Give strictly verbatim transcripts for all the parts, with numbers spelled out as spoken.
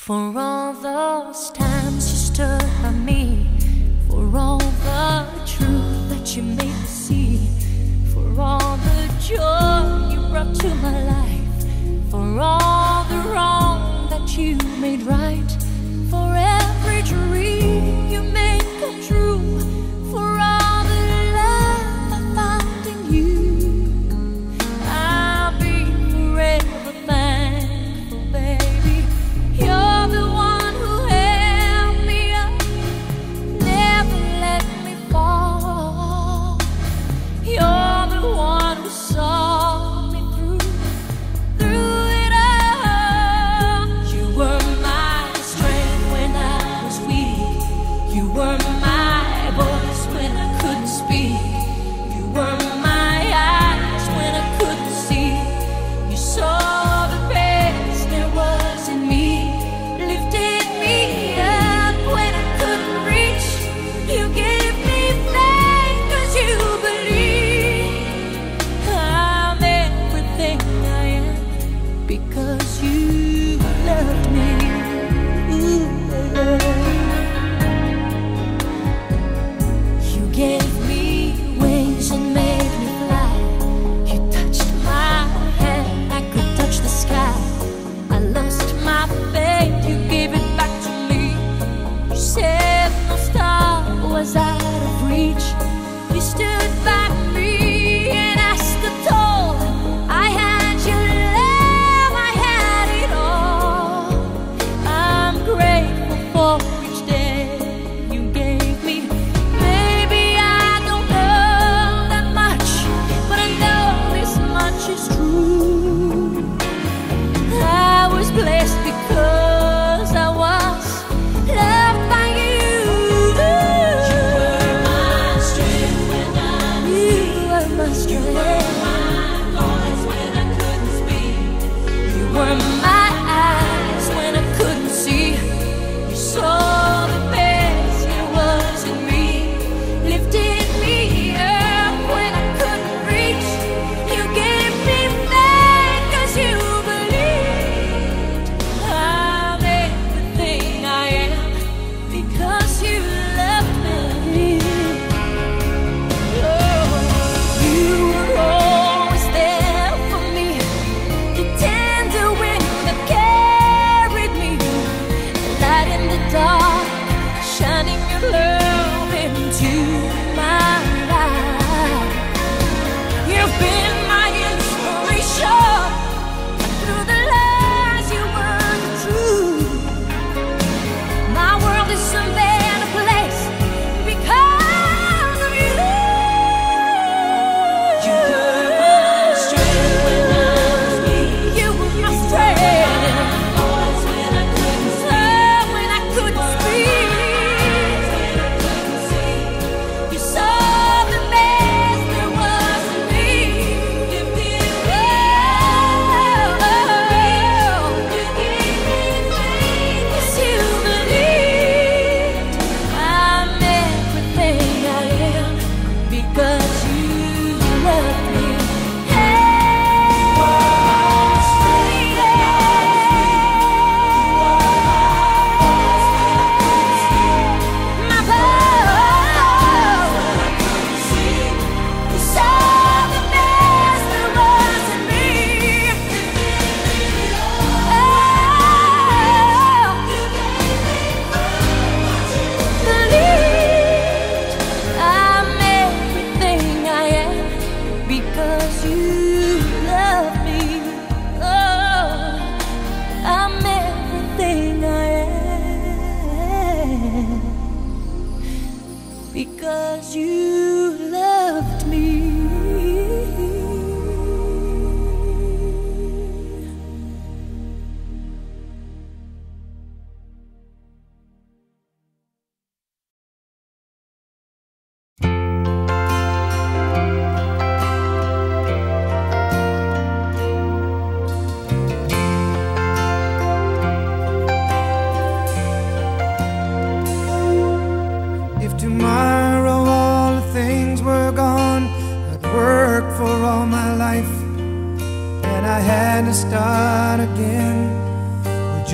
For all those times you stood by me, for all the truth that you made me see, for all the joy you brought to my life, for all the wrong that you made right, for every dream you made come true, for all the love I found in you, I'll be forever thankful, baby. You're the one who held me up, never let me fall. You're the one who saw me through, through it all. You were my strength when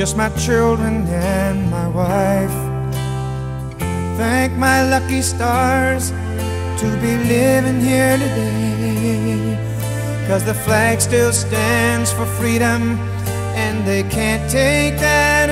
just my children and my wife. Thank my lucky stars to be living here today, 'cause the flag still stands for freedom and they can't take that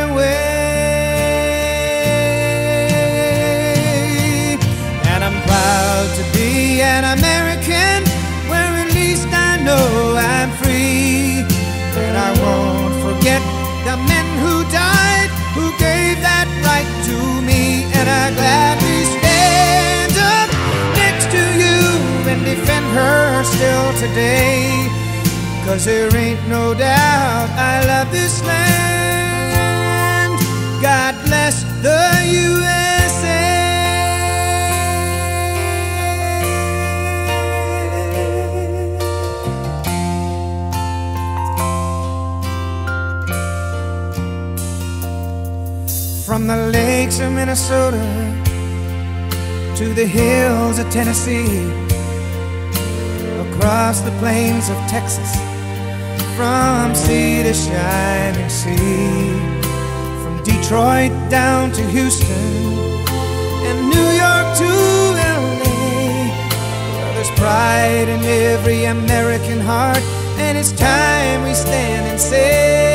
away. And I'm proud to be an American, where at least I know I'm free. And I won't forget the men who died, who gave that right to me. And I gladly stand up next to you and defend her still today, 'cause there ain't no doubt I love this land. God bless the U S A. From the lakes of Minnesota to the hills of Tennessee, across the plains of Texas, from sea to shining sea, from Detroit down to Houston and New York to L A. Well, there's pride in every American heart, and it's time we stand and say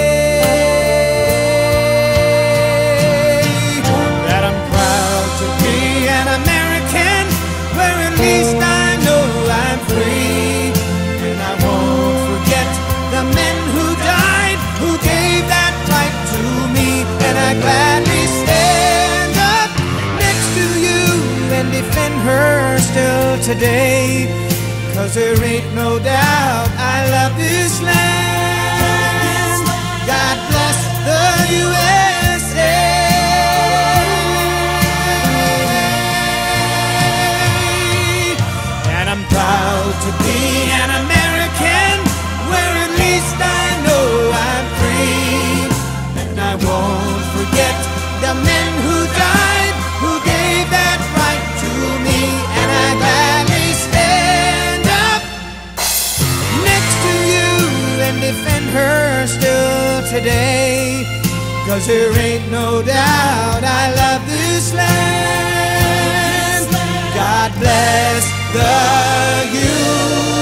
that I'm proud to be an American, where at least I know I'm free. And I won't forget the men who died, who gave that right to me. And I gladly stand up next to you and defend her still today, 'cause there ain't no doubt I love this land. God bless the U S A. And I'm proud to be an American, where at least I know I'm free. And I won't forget the men who died, who gave that right to me. And I gladly stand up next to you and defend her still today, 'cause there ain't no doubt I love this land. God bless the U S A.